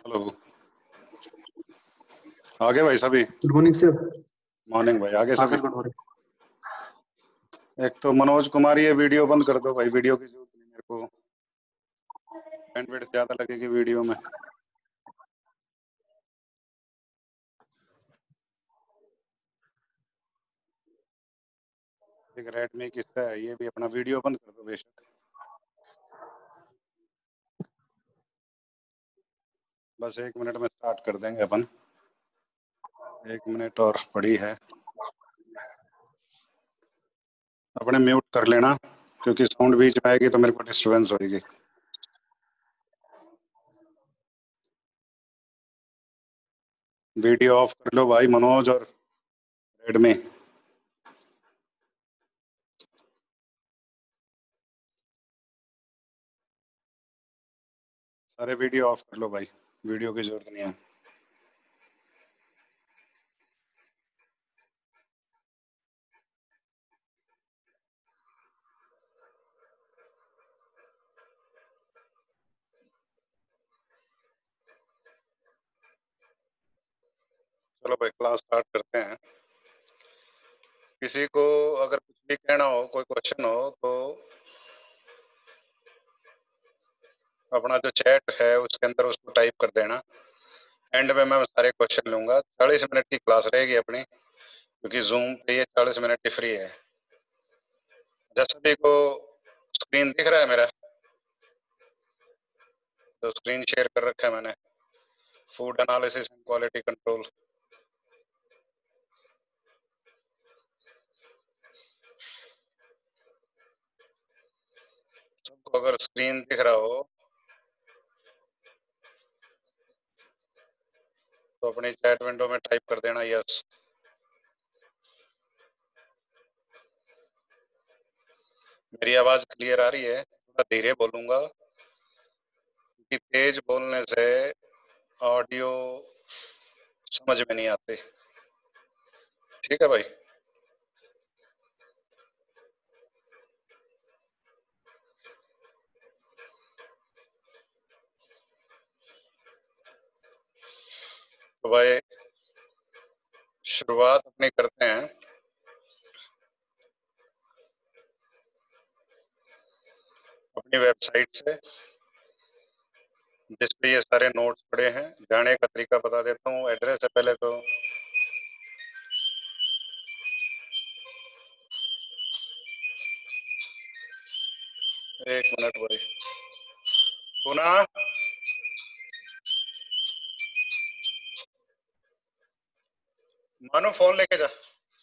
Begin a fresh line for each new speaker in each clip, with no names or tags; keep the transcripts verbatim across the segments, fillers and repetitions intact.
Hello. आगे भाई सभी।
Good morning sir.
मॉर्निंग भाई, आगे
हाँ
सभी।
Sir, good morning.
एक तो मनोज कुमार, ये वीडियो बंद कर दो भाई, वीडियो की जरूरत नहीं मेरे को। बैंडविड्थ ज्यादा लगेगी वीडियो में। एक रेडमी किसका है, ये भी अपना वीडियो बंद कर दो बेशक। बस एक मिनट में स्टार्ट कर देंगे अपन। एक मिनट और पड़ी है। अपने म्यूट कर लेना, क्योंकि साउंड बीच में आएगी तो मेरे को डिस्टर्बेंस होगी। वीडियो ऑफ कर लो भाई मनोज और रेडमी। सारे वीडियो ऑफ कर लो भाई, वीडियो की जरूरत नहीं है। चलो भाई, क्लास स्टार्ट करते हैं। किसी को अगर कुछ भी कहना हो, कोई क्वेश्चन हो, तो अपना जो चैट है उसके अंदर उसको टाइप कर देना। एंड में मैं सारे क्वेश्चन लूंगा। चालीस मिनट की क्लास रहेगी अपनी, क्योंकि जूम पे ये चालीस मिनट की फ्री है। जैसे भी को स्क्रीन दिख रहा है मेरा, तो स्क्रीन शेयर कर रखा है मैंने। Food analysis and quality control. सबको अगर स्क्रीन दिख रहा हो तो अपनी चैट विंडो में टाइप कर देना यस। मेरी आवाज क्लियर आ रही है? थोड़ा धीरे बोलूंगा, क्योंकि तेज बोलने से ऑडियो समझ में नहीं आते। ठीक है भाई। तो भाई शुरुआत अपनी करते हैं अपनी वेबसाइट से, जिस पे ये सारे नोट्स पड़े हैं। जाने का तरीका बता देता हूँ। एड्रेस है पहले तो, एक मिनट भाई। पुनः मानो फोन लेके जा।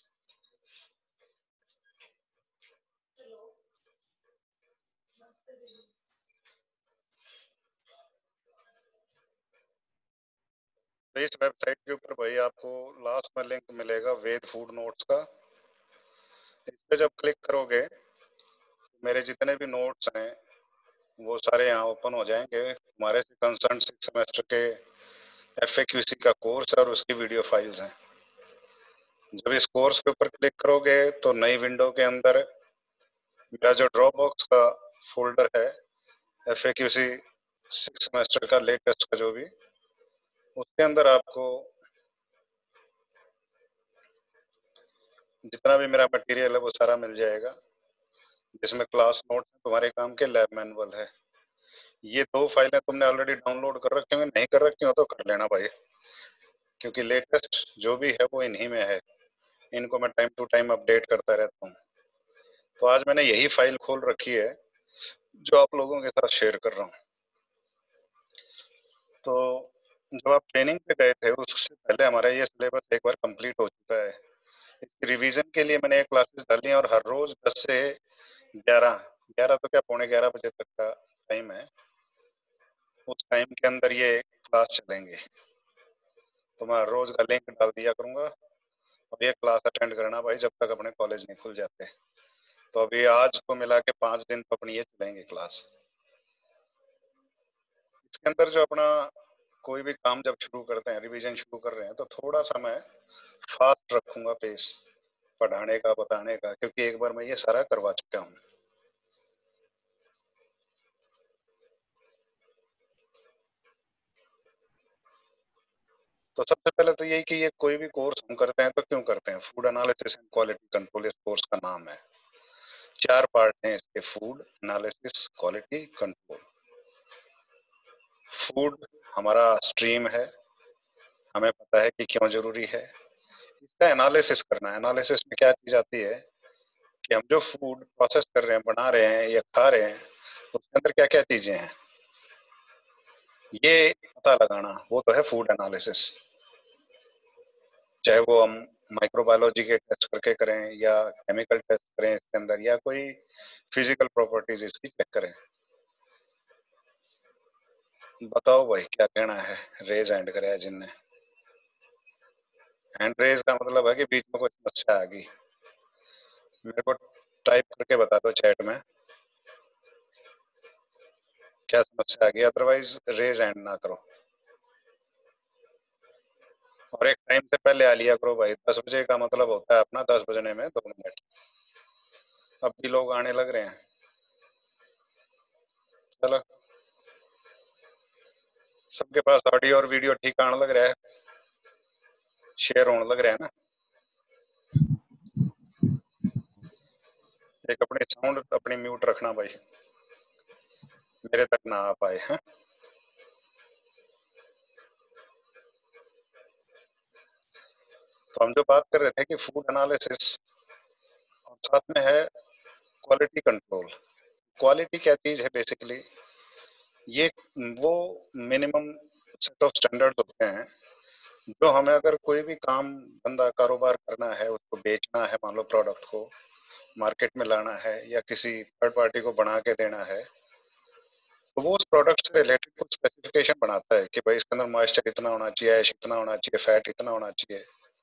तो इस वेबसाइट के ऊपर भाई आपको लास्ट में लिंक मिलेगा वेद फूड नोट्स का। इस पे जब क्लिक करोगे, मेरे जितने भी नोट्स हैं वो सारे यहाँ ओपन हो जाएंगे। हमारे से कंसर्न सिक्स सेमेस्टर के एफएक्यूसी का कोर्स है और उसकी वीडियो फाइल्स हैं। जब इस कोर्स के ऊपर क्लिक करोगे तो नई विंडो के अंदर मेरा जो ड्रॉप बॉक्स का फोल्डर है, एफएक्यूसी सिक्स सेमेस्टर का लेटेस्ट का जो भी, उसके अंदर आपको जितना भी मेरा मटेरियल है वो सारा मिल जाएगा, जिसमें क्लास नोट तुम्हारे काम के, लैब मैनुअल है। ये दो फाइलें तुमने ऑलरेडी डाउनलोड कर रखी होंगी, नहीं कर रखी हो तो कर लेना भाई, क्योंकि लेटेस्ट जो भी है वो इन्हीं में है। इनको मैं टाइम टू टाइम अपडेट करता रहता हूँ। तो आज मैंने यही फाइल खोल रखी है जो आप लोगों के साथ शेयर कर रहा हूँ। तो जब आप ट्रेनिंग पे गए थे उससे पहले हमारा ये सिलेबस एक बार कंप्लीट हो चुका है। इसकी रिवीजन के लिए मैंने ये क्लासेस डाली हैं, और हर रोज दस से ग्यारह, ग्यारह तो क्या पौने ग्यारह बजे तक का टाइम है। उस टाइम के अंदर ये क्लास चलेंगे। तो मैं हर रोज का लिंक डाल दिया करूंगा, और ये क्लास अटेंड करना भाई जब तक अपने कॉलेज नहीं खुल जाते। तो अभी आज को मिला के पांच दिन तो अपनी ये चलेंगे क्लास। इसके अंदर जो अपना कोई भी काम जब शुरू करते हैं, रिवीजन शुरू कर रहे हैं, तो थोड़ा सा मैं फास्ट रखूंगा पेस पढ़ाने का, बताने का, क्योंकि एक बार मैं ये सारा करवा चुका हूँ। तो सबसे पहले तो यही कि ये कोई भी कोर्स हम करते हैं तो क्यों करते हैं, food analysis and quality control इस कोर्स का नाम है। चार पार्ट हैं इसके, food analysis, quality, control. Food हमारा स्ट्रीम है, हमें पता है कि क्यों जरूरी है। इसका एनालिसिस करना है। एनालिसिस में क्या चीज आती है कि हम जो फूड प्रोसेस कर रहे हैं, बना रहे हैं या खा रहे हैं, उसके अंदर क्या क्या चीजें हैं, ये पता लगाना, वो तो है फूड एनालिसिस। चाहे वो हम माइक्रोबायोलॉजी के टेस्ट करके करें या केमिकल टेस्ट करें इसके अंदर, या कोई फिजिकल प्रॉपर्टीज इसकी चेक करें। बताओ भाई क्या कहना है, रेज हैंड कराया जिनने। हैंड रेज का मतलब है कि बीच में कोई समस्या आ गई। मेरे को टाइप करके बता दो चैट में क्या समस्या आ गई, अदरवाइज रेज हैंड ना करो। और एक टाइम से पहले आ लिया करो भाई, दस बजे का मतलब होता है अपना दस बजने में दो मिनट। अब भी लोग आने लग रहे हैं। चलो, सबके पास ऑडियो और वीडियो ठीक आने लग रहा है, शेयर होने लग रहा है ना। एक अपनी साउंड अपनी म्यूट रखना भाई, मेरे तक ना आ पाए हैं। तो हम जो बात कर रहे थे कि फूड एनालिसिस और साथ में है क्वालिटी कंट्रोल। क्वालिटी क्या चीज है बेसिकली, ये वो मिनिमम सेट ऑफ स्टैंडर्ड्स होते हैं जो हमें, अगर कोई भी काम धंधा कारोबार करना है, उसको बेचना है, मान लो प्रोडक्ट को मार्केट में लाना है या किसी थर्ड पार्टी को बना के देना है, तो वो उस प्रोडक्ट से रिलेटेड कुछ स्पेसिफिकेशन बनाता है कि भाई इसके अंदर मॉइस्चर इतना होना चाहिए, ऐश इतना होना चाहिए, फैट इतना होना चाहिए।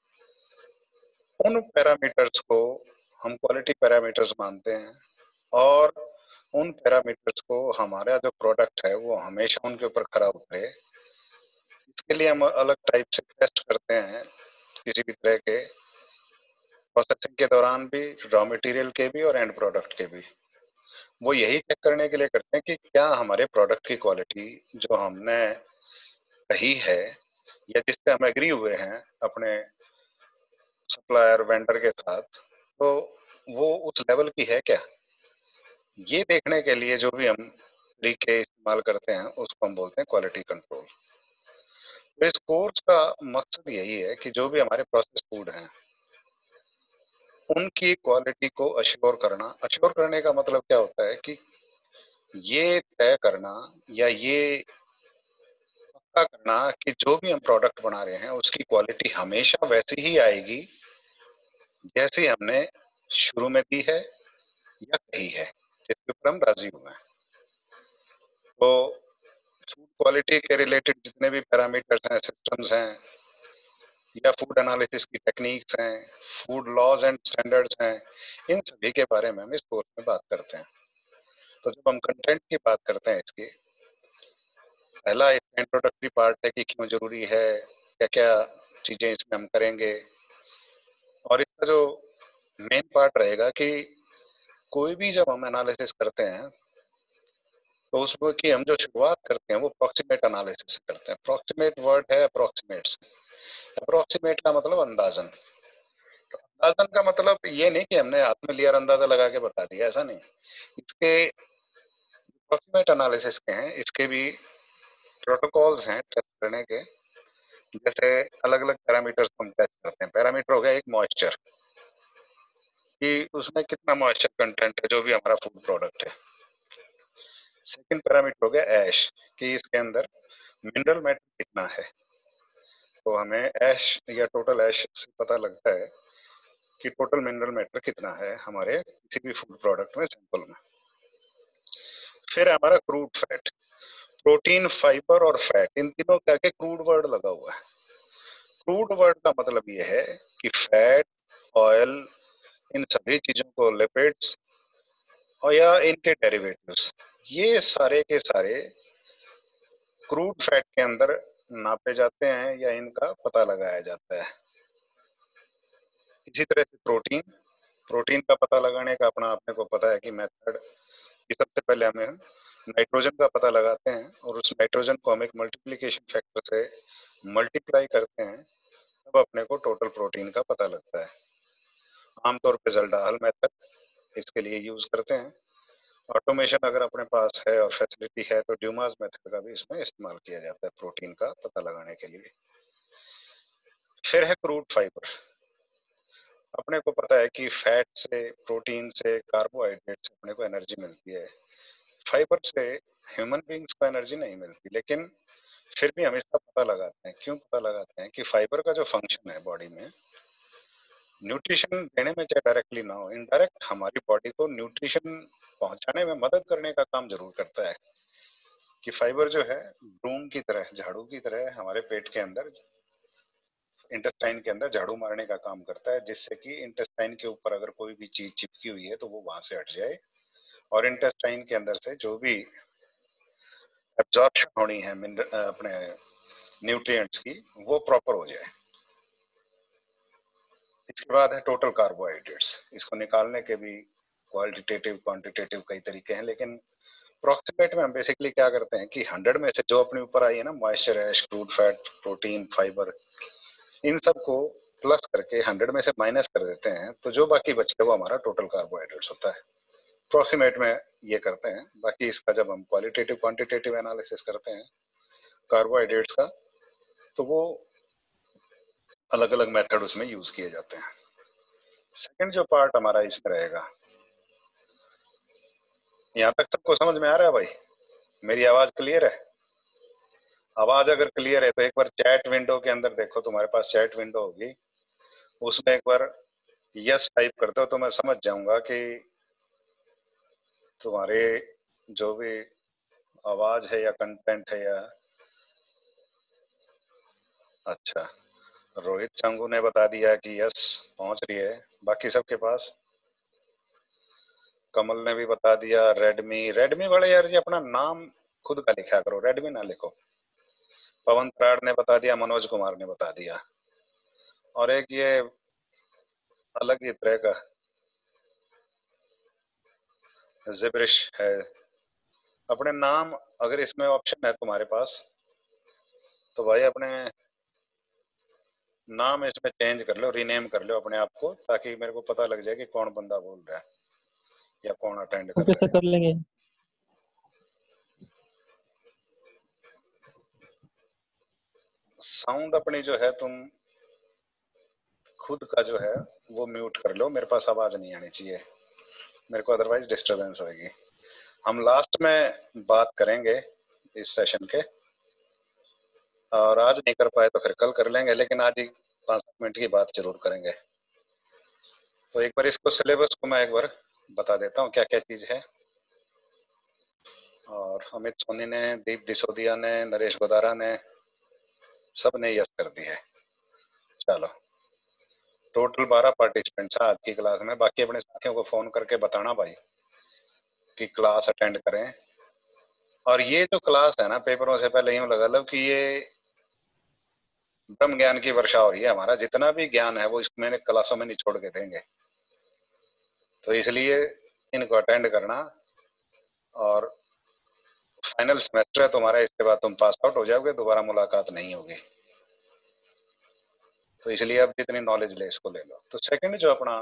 उन पैरामीटर्स को हम क्वालिटी पैरामीटर्स मानते हैं, और उन पैरामीटर्स को हमारा जो प्रोडक्ट है वो हमेशा उनके ऊपर खरा उतरे, इसके लिए हम अलग टाइप से टेस्ट करते हैं, किसी भी तरह के प्रोसेसिंग के दौरान भी, रॉ मटेरियल के भी और एंड प्रोडक्ट के भी। वो यही चेक करने के लिए करते हैं कि क्या हमारे प्रोडक्ट की क्वालिटी जो हमने कही है या जिस पे हम एग्री हुए हैं अपने सप्लायर वेंडर के साथ, तो वो उस लेवल की है क्या। ये देखने के लिए जो भी हम तरीके इस्तेमाल करते हैं उसको हम बोलते हैं क्वालिटी कंट्रोल। तो इस कोर्स का मकसद यही है कि जो भी हमारे प्रोसेस फूड हैं उनकी क्वालिटी को अश्योर करना। अश्योर करने का मतलब क्या होता है कि ये तय करना या ये पक्का करना कि जो भी हम प्रोडक्ट बना रहे हैं उसकी क्वालिटी हमेशा वैसी ही आएगी जैसे हमने शुरू में दी है या कही है, जिसके ऊपर हम राजी हुए हैं। तो फूड क्वालिटी के रिलेटेड जितने भी पैरामीटर्स हैं, सिस्टम्स हैं, या फूड एनालिसिस की टेक्निक्स हैं, फूड लॉज एंड स्टैंडर्ड्स हैं, इन सभी के बारे में हम इस कोर्स में बात करते हैं। तो जब हम कंटेंट की बात करते हैं इसकी, पहला इसका इंट्रोडक्टरी पार्ट है कि क्यों जरूरी है, क्या क्या चीजें इसमें हम करेंगे। और इसका जो मेन पार्ट रहेगा कि कोई भी जब हम एनालिसिस करते हैं तो उसमें की हम जो शुरुआत करते हैं वो अप्रोक्सीमेट एनालिसिस से करते हैं। अप्रोक्सीमेट वर्ड है अप्रोक्सीमेट से। अप्रोक्सीमेट का मतलब अंदाजन। अंदाजन का मतलब ये नहीं कि हमने हाथ में लिया और अंदाजा लगा के बता दिया, ऐसा नहीं। इसके अप्रोक्सीमेट एनालिसिस के हैं, इसके भी प्रोटोकॉल्स हैं टेस्ट करने के। जैसे अलग अलग पैरामीटर्स हम टेस्ट करते हैं। पैरामीटर हो गया एक मॉइस्चर, कि उसमें कितना मॉइस्चर कंटेंट है जो भी हमारा फूड प्रोडक्ट है। सेकंड पैरामीटर हो गया ऐश, कि इसके अंदर मिनरल मैटर कितना है। तो हमें ऐश या टोटल ऐश से पता लगता है कि टोटल मिनरल मैटर कितना है हमारे किसी भी फूड प्रोडक्ट में, सैंपल में। फिर हमारा क्रूड फैट, प्रोटीन, फाइबर और फैट, इन तीनों के आगे क्रूड वर्ड लगा हुआ है। क्रूड वर्ड का मतलब ये है कि फैट, ऑयल, इन सभी चीजों को, लिपिड्स और या इनके डेरिवेटिव्स, ये सारे के सारे क्रूड फैट के अंदर नापे जाते हैं या इनका पता लगाया जाता है। इसी तरह से प्रोटीन, प्रोटीन का पता लगाने का अपना अपने को पता है कि मेथड, कि सबसे पहले हमें नाइट्रोजन का पता लगाते हैं और उस नाइट्रोजन को हम एक मल्टीप्लिकेशन फैक्टर से मल्टीप्लाई करते हैं तब अपने को टोटल प्रोटीन का पता लगता है। आमतौर पे ज़ल्डाहल मेथड इसके लिए यूज करते हैं। ऑटोमेशन अगर अपने पास है और फैसिलिटी है तो ड्यूमास मेथड का भी इसमें इस्तेमाल किया जाता है प्रोटीन का पता लगाने के लिए। फिर है क्रूड फाइबर। अपने को पता है कि फैट से, प्रोटीन से, कार्बोहाइड्रेट से अपने को एनर्जी मिलती है। फाइबर से ह्यूमन बींग्स को एनर्जी नहीं मिलती, लेकिन फिर भी हम इसका पता लगाते हैं। क्यों पता लगाते हैं? कि फाइबर का जो फंक्शन है बॉडी में, न्यूट्रिशन देने में चाहे डायरेक्टली ना हो, इनडायरेक्ट हमारी बॉडी को न्यूट्रिशन पहुंचाने में मदद करने का काम जरूर करता है। कि फाइबर जो है ब्रूम की तरह, झाड़ू की तरह हमारे पेट के अंदर, इंटेस्टाइन के अंदर झाड़ू मारने का काम करता है, जिससे कि इंटेस्टाइन के ऊपर अगर कोई भी चीज चिपकी हुई है तो वो वहां से हट जाए और इंटेस्टाइन के अंदर से जो भी एब्जॉर्प्शन होनी है अपने न्यूट्रिएंट्स की, वो प्रॉपर हो जाए। इसके बाद है टोटल कार्बोहाइड्रेट्स। इसको निकालने के भी क्वालिटेटिव क्वांटिटेटिव कई तरीके हैं, लेकिन अप्रोक्सीमेट में हम बेसिकली क्या करते हैं कि हंड्रेड में से जो अपने ऊपर आई है ना, moisture, ash, crude fat, protein, fibre, इन सब को प्लस करके हंड्रेड में से माइनस कर देते हैं, तो जो बाकी बचता है वो हमारा टोटल कार्बोहाइड्रेट्स होता है। अप्रोक्सीमेट में ये करते हैं। बाकी इसका जब हम क्वालिटेटिव क्वांटिटेटिव एनालिसिस करते हैं कार्बोहाइड्रेट्स का, तो वो अलग अलग मेथड उसमें यूज किए जाते हैं। सेकंड जो पार्ट हमारा इसमें रहेगा, यहाँ तक सबको समझ में आ रहा है भाई? मेरी आवाज क्लियर है? आवाज अगर क्लियर है तो एक बार चैट विंडो के अंदर देखो, तुम्हारे पास चैट विंडो होगी, उसमें एक बार यस टाइप कर दो तो मैं समझ जाऊंगा कि तुम्हारे जो भी आवाज है या कंटेंट है या। अच्छा, रोहित चंगू ने बता दिया कि यस पहुंच रही है। बाकी सबके पास? कमल ने भी बता दिया। रेडमी, रेडमी वाले यार जी अपना नाम खुद का लिखा करो, रेडमी ना लिखो। पवन प्राड़ ने बता दिया, मनोज कुमार ने बता दिया। और एक ये अलग ही तरह का जिब्रिश है। अपने नाम अगर इसमें ऑप्शन है तुम्हारे पास तो भाई अपने नाम इसमें चेंज कर लो, रीनेम कर लो अपने आप को, ताकि मेरे को पता लग जाए कि कौन बंदा बोल रहा है या कौन अटेंड कर
ओके
रहा
सर,
है।
कर लेंगे।
साउंड अपनी जो है तुम खुद का जो है वो म्यूट कर लो, मेरे पास आवाज नहीं आनी चाहिए मेरे को, अदरवाइज डिस्टरबेंस होगी। हम लास्ट में बात करेंगे इस सेशन के, और आज नहीं कर पाए तो फिर कल कर लेंगे, लेकिन आज ही पांच मिनट की बात जरूर करेंगे। तो एक बार इसको सिलेबस को मैं एक बार बता देता हूँ क्या क्या चीज है। और अमित सोनी ने, दीप दिसोदिया ने, नरेश गोदारा ने, सब ने यस कर दी है। चलो, टोटल बारह पार्टिसिपेंट्स आज की क्लास में। बाकी अपने साथियों को फोन करके बताना भाई कि क्लास अटेंड करें। और ये जो क्लास है ना, पेपरों से पहले यूं लगा लो कि ये ब्रह्म ज्ञान की वर्षा हो रही है। हमारा जितना भी ज्ञान है वो इसमें क्लासों में निचोड़ के देंगे, तो इसलिए इनको अटेंड करना। और फाइनल सेमेस्टर है तुम्हारा, इसके बाद तुम पास आउट हो जाओगे, दोबारा मुलाकात नहीं होगी, तो इसलिए अब जितनी नॉलेज ले इसको ले लो। तो सेकंड जो अपना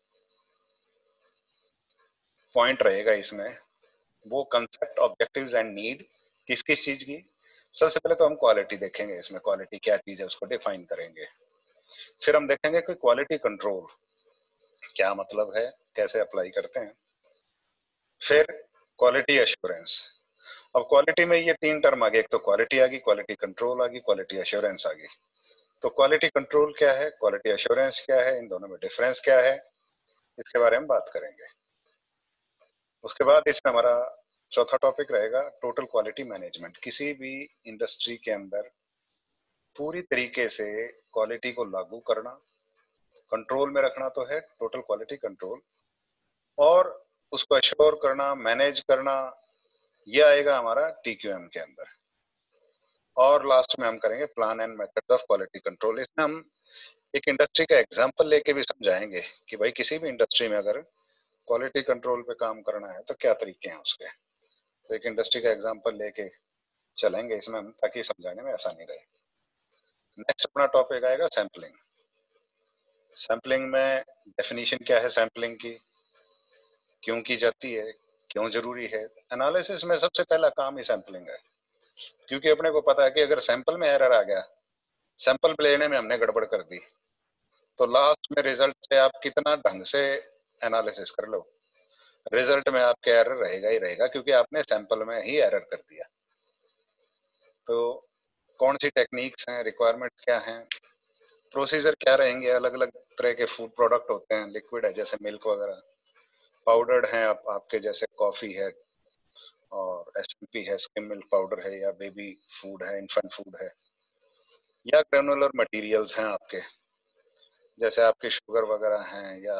पॉइंट रहेगा इसमें, वो कंसेप्ट, ऑब्जेक्टिव्स एंड नीड। किस किस चीज की? सबसे पहले तो हम क्वालिटी देखेंगे, इसमें क्वालिटी क्या चीज है उसको डिफाइन करेंगे। फिर हम देखेंगे कि क्वालिटी कंट्रोल क्या मतलब है, कैसे अप्लाई करते हैं। फिर क्वालिटी एश्योरेंस। अब क्वालिटी में ये तीन टर्म आ गए, एक तो क्वालिटी आ गई, क्वालिटी कंट्रोल आ गई, क्वालिटी एश्योरेंस आ गई। तो क्वालिटी कंट्रोल क्या है, क्वालिटी एश्योरेंस क्या है, इन दोनों में डिफरेंस क्या है, इसके बारे में बात करेंगे। उसके बाद इसमें हमारा चौथा टॉपिक रहेगा टोटल क्वालिटी मैनेजमेंट। किसी भी इंडस्ट्री के अंदर पूरी तरीके से क्वालिटी को लागू करना, कंट्रोल में रखना तो है टोटल क्वालिटी कंट्रोल, और उसको एश्योर करना, मैनेज करना, ये आएगा हमारा टीक्यूएम के अंदर। और लास्ट में हम करेंगे plan and methods of quality control. इसमें हम एक इंडस्ट्री का एग्जांपल लेके भी समझाएंगे कि भाई किसी भी इंडस्ट्री में अगर क्वालिटी कंट्रोल पे काम करना है तो क्या तरीके हैं उसके। तो एक इंडस्ट्री का एग्जांपल लेके चलेंगे इसमें हम, ताकि समझाने में आसानी रहे। नेक्स्ट अपना टॉपिक आएगा सैंपलिंग। सैंपलिंग में डेफिनेशन क्या है सैंपलिंग की, क्यों की जाती है, क्यों जरूरी है। एनालिसिस में सबसे पहला काम ही सैंपलिंग है, क्योंकि अपने को पता है कि अगर सैंपल में एरर आ गया, सैंपल लेने में हमने गड़बड़ कर दी, तो लास्ट में रिजल्ट से आप कितना ढंग से एनालिसिस कर लो, रिजल्ट में आपके एरर रहेगा ही रहेगा, क्योंकि आपने सैंपल में ही एरर कर दिया। तो कौन सी टेक्निक्स हैं, रिक्वायरमेंट क्या हैं, प्रोसीजर क्या रहेंगे। अलग अलग तरह के फूड प्रोडक्ट होते हैं, लिक्विड है जैसे मिल्क वगैरह, पाउडर्ड हैं आप, आपके जैसे कॉफी है और एसएमपी है, स्किम मिल्क पाउडर है, या बेबी फूड है, इन्फेंट फूड है, या ग्रेनुलर मटेरियल्स हैं आपके जैसे आपके शुगर वगैरह हैं, या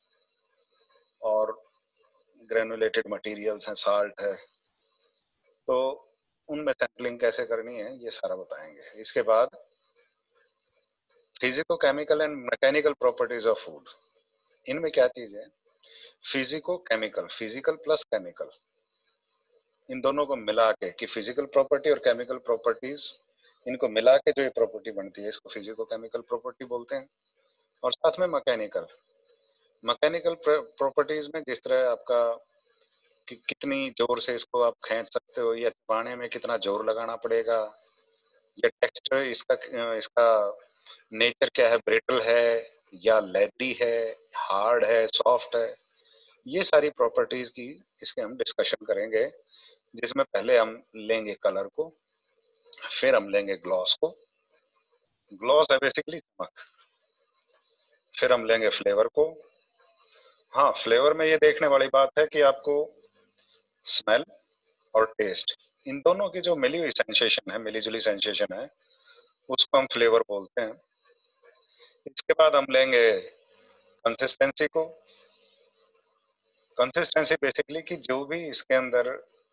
और ग्रेनुलेटेड मटेरियल्स हैं, साल्ट है। तो उनमें सैंपलिंग कैसे करनी है ये सारा बताएंगे। इसके बाद physico chemical and mechanical properties of food. इनमें क्या चीज है, physico chemical, physical plus chemical, इन दोनों को मिला के कि फिजिकल प्रॉपर्टी और केमिकल प्रॉपर्टीज, इनको मिला के जो ये प्रॉपर्टी बनती है इसको फिजिको केमिकल प्रॉपर्टी बोलते हैं। और साथ में मैकेनिकल, मैकेनिकल प्रॉपर्टीज में जिस तरह आपका कि कितनी जोर से इसको आप खींच सकते हो, या चबाने में कितना जोर लगाना पड़ेगा, या टेक्सचर इसका इसका नेचर क्या है, ब्रिटल है या लेडी है, हार्ड है, सॉफ्ट है, ये सारी प्रॉपर्टीज की इसके हम डिस्कशन करेंगे। जिसमें पहले हम लेंगे कलर को, फिर हम लेंगे ग्लॉस को, ग्लॉस है बेसिकली चमक, फिर हम लेंगे फ्लेवर को। हाँ, फ्लेवर में ये देखने वाली बात है कि आपको स्मेल और टेस्ट, इन दोनों की जो मिली हुई सेंसेशन है, मिली जुली सेंसेशन है, उसको हम फ्लेवर बोलते हैं। इसके बाद हम लेंगे कंसिस्टेंसी को। कंसिस्टेंसी बेसिकली कि जो भी इसके अंदर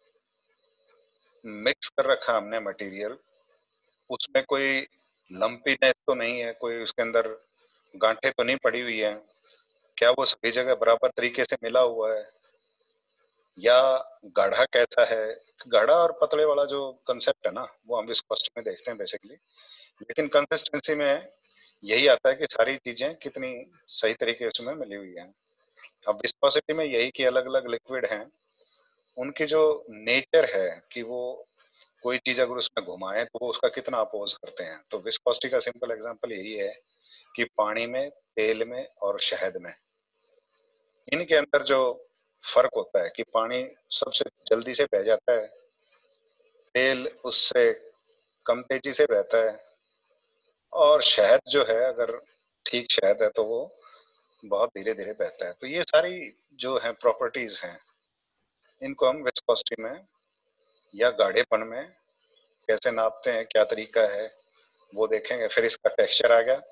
मिक्स कर रखा हमने मटेरियल, उसमें कोई लंपीनेस तो नहीं है, कोई उसके अंदर गांठें तो नहीं पड़ी हुई है, क्या वो सभी जगह बराबर तरीके से मिला हुआ है, या गाढ़ा कैसा है। गाढ़ा और पतले वाला जो कंसेप्ट है ना, वो हम विस्कोसिटी में देखते हैं बेसिकली, लेकिन कंसिस्टेंसी में यही आता है कि सारी चीजें कितनी सही तरीके से उसमें मिली हुई हैं। अब विस्कोसिटी में यही कि अलग अलग लिक्विड हैं, उनकी जो नेचर है कि वो कोई चीज अगर उसमें घुमाए तो वो उसका कितना अपोज करते हैं। तो विस्कोसिटी का सिंपल एग्जांपल यही है कि पानी में, तेल में और शहद में, इनके अंदर जो फर्क होता है कि पानी सबसे जल्दी से बह जाता है, तेल उससे कम तेजी से बहता है, और शहद जो है अगर ठीक शहद है तो वो बहुत धीरे धीरे बहता है। तो ये सारी जो है प्रॉपर्टीज हैं, इनको हम विस्कोसिटी में या गाढ़ेपन में कैसे नापते हैं, क्या तरीका है, वो देखेंगे। फिर इसका टेक्सचर आ गया।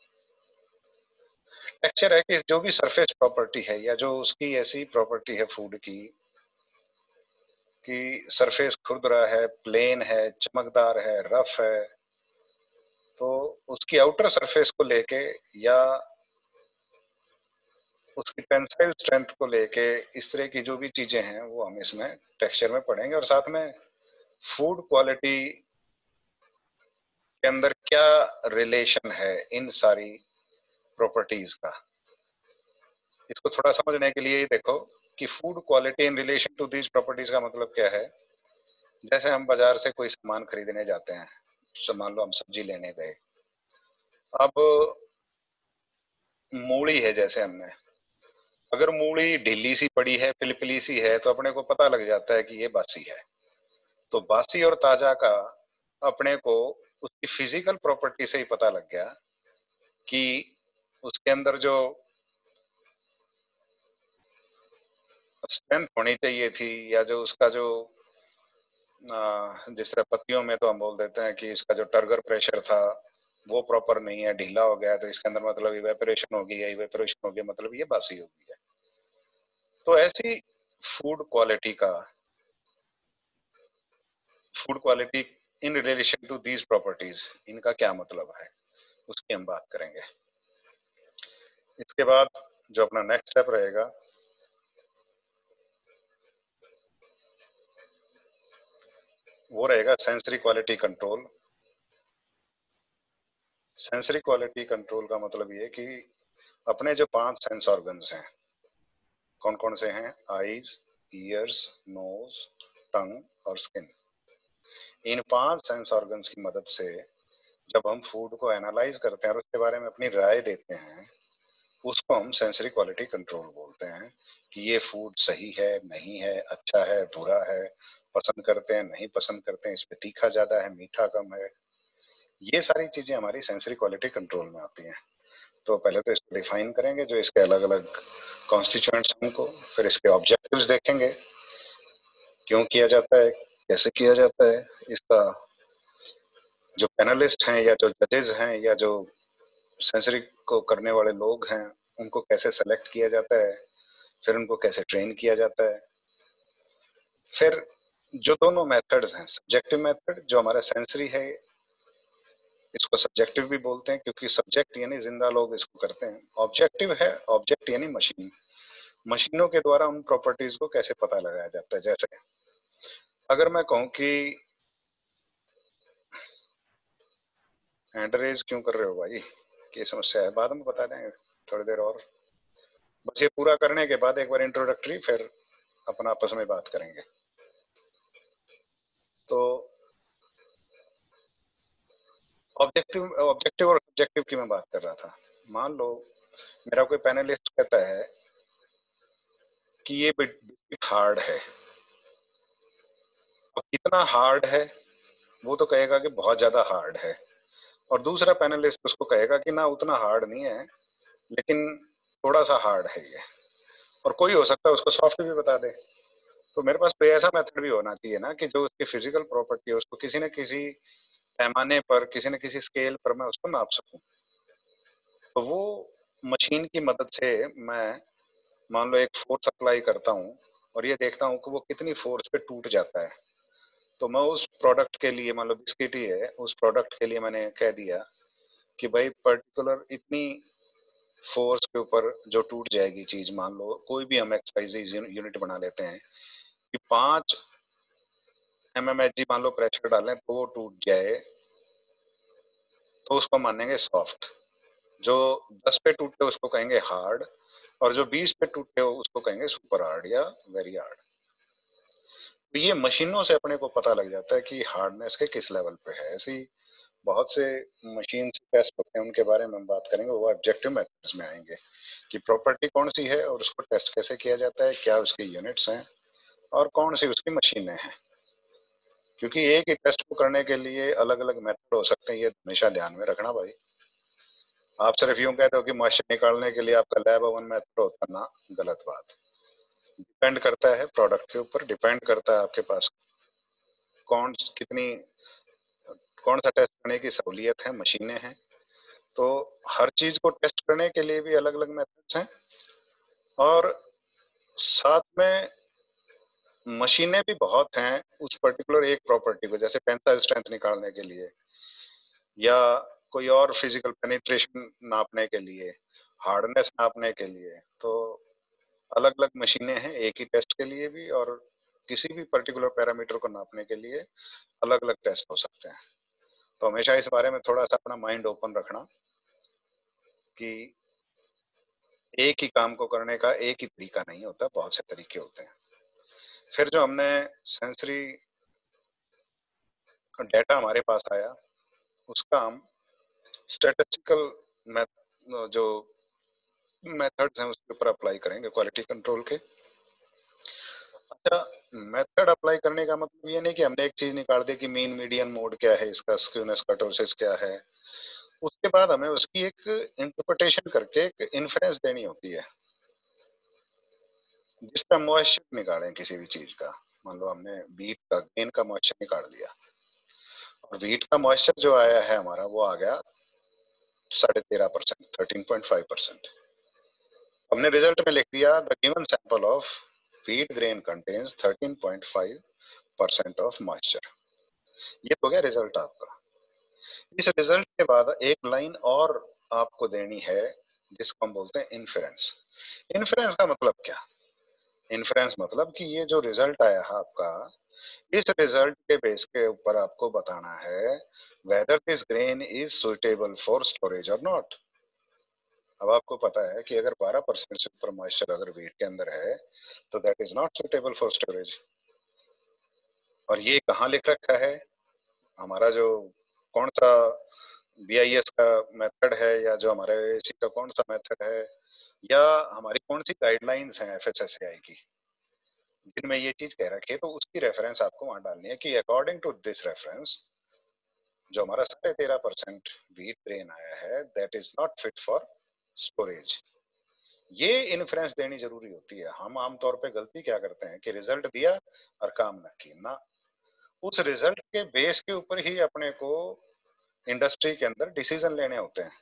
टेक्सचर है कि जो भी सरफेस प्रॉपर्टी है, या जो उसकी ऐसी प्रॉपर्टी है फूड की कि सरफेस खुरदरा है, प्लेन है, चमकदार है, रफ है, तो उसकी आउटर सरफेस को लेके या उसकी टेंसाइल स्ट्रेंथ को लेके, इस तरह की जो भी चीजें हैं वो हम इसमें टेक्सचर में पढ़ेंगे। और साथ में फूड क्वालिटी के अंदर क्या रिलेशन है इन सारी प्रॉपर्टीज का, इसको थोड़ा समझने के लिए देखो कि food quality in relation to these properties का मतलब क्या है। जैसे हम बाजार से कोई सामान खरीदने जाते हैं, तो मान लो हम सब्जी लेने गए, अब मूली है जैसे हमने, अगर मूली ढीली सी पड़ी है, पिलपिली सी है, तो अपने को पता लग जाता है कि ये बासी है। तो बासी और ताजा का अपने को उसकी फिजिकल प्रॉपर्टी से ही पता लग गया कि उसके अंदर जो स्ट्रेंथ होनी चाहिए थी, या जो उसका जो जिस तरह पत्तियों में तो हम बोल देते हैं कि इसका जो टर्गर प्रेशर था वो प्रॉपर नहीं है, ढीला हो गया, तो इसके अंदर मतलब इवेपोरेशन होगी, या इवेपोरेशन हो गया मतलब ये बासी हो गई है। तो ऐसी फूड क्वालिटी का, food quality in relation to these properties, इनका क्या मतलब है, उसकी हम बात करेंगे। इसके बाद जो अपना नेक्स्ट स्टेप रहेगा वो रहेगा sensory quality control. Sensory quality control का मतलब ये कि अपने जो पांच सेंस ऑर्गन्स हैं, कौन कौन से हैं? आईज, ईयर्स, नोज, टंग और स्किन। इन पांच सेंस ऑर्गन्स की मदद से जब हम फूड को एनालाइज करते हैं और उसके बारे में अपनी राय देते हैं, उसको हम सेंसरी क्वालिटी कंट्रोल बोलते हैं कि ये फूड सही है, नहीं है, अच्छा है, बुरा है, पसंद करते हैं, नहीं पसंद करते हैं, इसमें तीखा ज्यादा है, मीठा कम है। ये सारी चीजें हमारी सेंसरी क्वालिटी कंट्रोल में आती हैं। तो पहले तो इसको डिफाइन करेंगे, जो इसके अलग अलग कॉन्स्टिट्यूएंट्स हमको, फिर इसके ऑब्जेक्टिव्स देखेंगे, क्यों किया जाता है, कैसे किया जाता है, इसका जो पैनलिस्ट हैं या जो जजेस हैं या जो सेंसरी को करने वाले लोग हैं, उनको कैसे सेलेक्ट किया जाता है, फिर उनको कैसे ट्रेन किया जाता है। फिर जो दोनों मेथड्स हैं, सब्जेक्टिव मेथड जो हमारा सेंसरी है, इसको सब्जेक्टिव भी बोलते हैं क्योंकि सब्जेक्ट यानी जिंदा लोग इसको करते हैं। ऑब्जेक्टिव है, ऑब्जेक्ट यानी मशीन, मशीनों के द्वारा उन प्रॉपर्टीज को कैसे पता लगाया जाता है। जैसे अगर मैं कहूं कि हैंड रेज क्यों कर रहे हो भाई, क्या समस्या है, बाद में बता देंगे थोड़ी देर और, बस ये पूरा करने के बाद एक बार इंट्रोडक्टरी, फिर अपन आपस में बात करेंगे। तो ऑब्जेक्टिव ऑब्जेक्टिव और सब्जेक्टिव की मैं बात कर रहा था। मान लो मेरा कोई पैनलिस्ट कहता है कि ये बिस्किट हार्ड है। अब कितना हार्ड है, वो तो कहेगा कि बहुत ज्यादा हार्ड है, और दूसरा पैनलिस्ट उसको कहेगा कि ना उतना हार्ड नहीं है, लेकिन थोड़ा सा हार्ड है ये। और कोई हो सकता है उसको सॉफ्ट भी बता दे। तो मेरे पास कोई ऐसा मेथड भी होना चाहिए ना कि जो उसकी फिजिकल प्रॉपर्टी है उसको किसी न किसी पैमाने पर, किसी न किसी स्केल पर मैं उसको नाप सकूं। तो वो मशीन की मदद से मैं मान लो एक फोर्स अप्लाई करता हूँ और ये देखता हूँ कि वो कितनी फोर्स पे टूट जाता है। तो मैं उस प्रोडक्ट के लिए, मान लो बिस्किट ही है, उस प्रोडक्ट के लिए मैंने कह दिया कि भाई पर्टिकुलर इतनी फोर्स के ऊपर जो टूट जाएगी चीज, मान लो कोई भी हम एक्सरसाइज यूनिट बना लेते हैं कि पांच एम एम एच जी मान लो प्रेशर डालें तो वो टूट जाए, तो उसको मानेंगे सॉफ्ट। जो दस पे टूटे उसको कहेंगे हार्ड, और जो बीस पे टूटे हो उसको कहेंगे सुपर हार्ड या वेरी हार्ड। तो ये मशीनों से अपने को पता लग जाता है कि हार्डनेस के किस लेवल पे है। ऐसी बहुत से मशीन टेस्ट होते हैं, उनके बारे में हम बात करेंगे, वो ऑब्जेक्टिव मेथड्स में आएंगे कि प्रॉपर्टी कौन सी है और उसको टेस्ट कैसे किया जाता है, क्या उसके यूनिट्स हैं और कौन सी उसकी मशीनें हैं। क्योंकि एक ही टेस्ट को करने के लिए अलग अलग मेथड हो सकते हैं, ये हमेशा ध्यान में रखना भाई। आप सिर्फ यूं कहते हो कि मॉइस्चर निकालने के लिए आपका लैब ओवन मेथड होता ना, गलत बात। डिपेंड करता है प्रोडक्ट के ऊपर, डिपेंड करता है आपके पास कौन कितनी कौन सा टेस्ट करने की सहूलियत है, मशीनें हैं। तो हर चीज को टेस्ट करने के लिए भी अलग अलग मेथड्स हैं, और साथ में मशीनें भी बहुत हैं उस पर्टिकुलर एक प्रॉपर्टी को, जैसे टेंसाइल स्ट्रेंथ निकालने के लिए या कोई और फिजिकल पेनिट्रेशन नापने के लिए, हार्डनेस नापने के लिए। तो अलग अलग मशीनें हैं एक ही टेस्ट के लिए भी, और किसी भी पर्टिकुलर पैरामीटर को नापने के लिए अलग अलग टेस्ट हो सकते हैं। तो हमेशा इस बारे में थोड़ा सा अपना माइंड ओपन रखना कि एक ही काम को करने का एक ही तरीका नहीं होता, बहुत से तरीके होते हैं। फिर जो हमने सेंसरी डेटा हमारे पास आया, उसका हम स्टैटिस्टिकल जो मेथड्स हैं उसके ऊपर अप्लाई करेंगे क्वालिटी कंट्रोल के। अच्छा, मेथड अप्लाई करने का मतलब ये नहीं कि हमने एक चीज निकाल दी कि मीन मीडियन मोड क्या है इसका, स्क्यूनेस कर्टोसिस क्या है। उसके बाद हमें उसकी एक इंटरप्रिटेशन करके एक इन्फ्रेंस देनी होती है, जिसका मॉइस्चर निकालें किसी भी चीज का। मान लो हमने बीट का ग्रेन का मॉइस्चर निकाल दिया, और बीट का मॉइस्चर जो आया है हमारा वो आ गया साढ़े तेरह percent, thirteen point five percent. हमने रिजल्ट में लिख दिया the given sample of wheat grain contains thirteen point five percent of moisture. ये हो गया रिजल्ट आपका। इस रिजल्ट के बाद एक लाइन और आपको देनी है जिसको हम बोलते हैं इन्फेरेंस। इन्फेरेंस का मतलब क्या? इन्फ्रेंस मतलब कि ये जो रिजल्ट आया है आपका, इस रिजल्ट के बेस के ऊपर आपको बताना है whether this grain is suitable for storage और नॉट। अब आपको पता है कि अगर बारह परसेंट से ऊपर मॉइस्चर अगर वीट के अंदर है तो that is not suitable for storage. और ये कहाँ लिख रखा है? हमारा जो कौन सा बी आई एस का मेथड है, या जो हमारे एसी का कौन सा मेथड है, या हमारी कौन सी गाइडलाइंस हैं F S S A I की जिनमें ये चीज कह रखी है, तो उसकी रेफरेंस आपको वहां डालनी है कि अकॉर्डिंग टू दिस रेफरेंस जो हमारा साढ़े तेरह परसेंट वीट ग्रेन आया है that is not fit for storage. ये इन्फ्रेंस देनी जरूरी होती है। हम आमतौर पे गलती क्या करते हैं कि रिजल्ट दिया और काम न की ना, उस रिजल्ट के बेस के ऊपर ही अपने को इंडस्ट्री के अंदर डिसीजन लेने होते हैं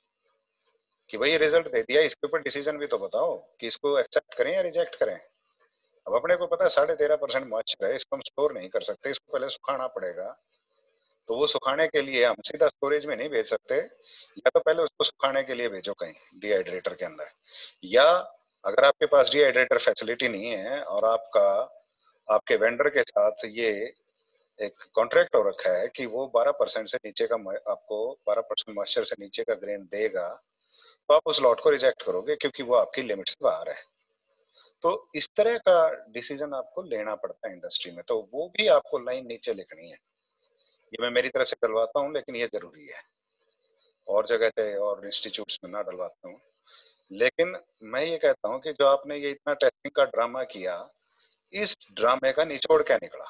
कि भाई ये रिजल्ट दे दिया, इसके ऊपर डिसीजन भी तो बताओ कि इसको एक्सेप्ट करें या रिजेक्ट करें। अब अपने को पता है साढ़े तेरह परसेंट मॉइस्चर है, इसको हम स्टोर नहीं कर सकते, इसको पहले सुखाना पड़ेगा। तो वो सुखाने के लिए हम सीधा स्टोरेज में नहीं भेज सकते, या तो पहले उसको सुखाने के लिए भेजो कहीं डिहाइड्रेटर के अंदर, या अगर आपके पास डिहाइड्रेटर फैसिलिटी नहीं है और आपका आपके वेंडर के साथ ये एक कॉन्ट्रैक्ट हो रखा है कि वो बारह परसेंट से नीचे का आपको बारह परसेंट मॉइस्चर से नीचे का ग्रेन देगा, तो आप उस लॉट को रिजेक्ट करोगे क्योंकि वो आपकी लिमिट से बाहर है। तो इस तरह का डिसीजन आपको लेना पड़ता है इंडस्ट्री में, तो वो भी आपको लाइन नीचे लिखनी है। ये मैं मेरी तरफ से डलवाता हूँ लेकिन ये जरूरी है, और जगह पे और इंस्टीट्यूट्स में ना डलवाता हूँ। लेकिन मैं ये कहता हूँ कि जो आपने ये इतना टेस्टिंग का ड्रामा किया, इस ड्रामे का निचोड़ क्या निकला?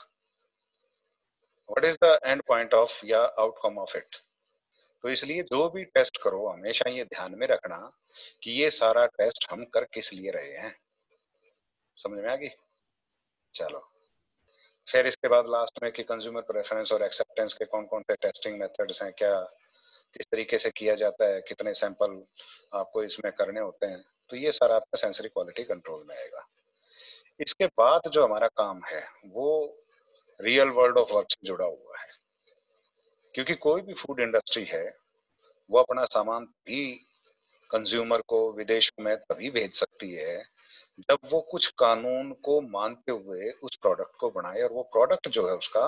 What is the end point of या आउटकम ऑफ इट? तो इसलिए जो भी टेस्ट करो हमेशा ये ध्यान में रखना कि ये सारा टेस्ट हम कर किस लिए रहे हैं। समझ में आ गई? चलो, फिर इसके बाद लास्ट में कि कंज्यूमर प्रेफरेंस और एक्सेप्टेंस के कौन कौन से टेस्टिंग मेथड्स हैं, क्या किस तरीके से किया जाता है, कितने सैंपल आपको इसमें करने होते हैं, तो ये सारा आपका सेंसरी क्वालिटी कंट्रोल में आएगा। इसके बाद जो हमारा काम है वो रियल वर्ल्ड ऑफ वर्क से जुड़ा हुआ है, क्योंकि कोई भी फूड इंडस्ट्री है वो अपना सामान भी कंज्यूमर को विदेशों में तभी भेज सकती है जब वो कुछ कानून को मानते हुए उस प्रोडक्ट को बनाए, और वो प्रोडक्ट जो है उसका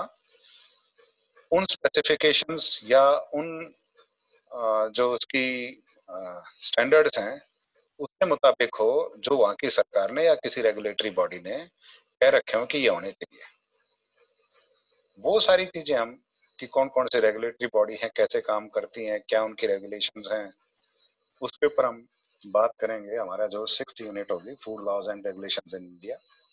उन स्पेसिफिकेशंस या उन जो उसकी स्टैंडर्ड्स हैं उसके मुताबिक हो जो वहां की सरकार ने या किसी रेगुलेटरी बॉडी ने कह रखे हो कि ये होने चाहिए। वो सारी चीजें हम कि कौन कौन से रेगुलेटरी बॉडी हैं, कैसे काम करती हैं, क्या उनकी रेगुलेशंस हैं, उसके ऊपर हम बात करेंगे। हमारा जो सिक्स्थ यूनिट होगी food laws and regulations in India,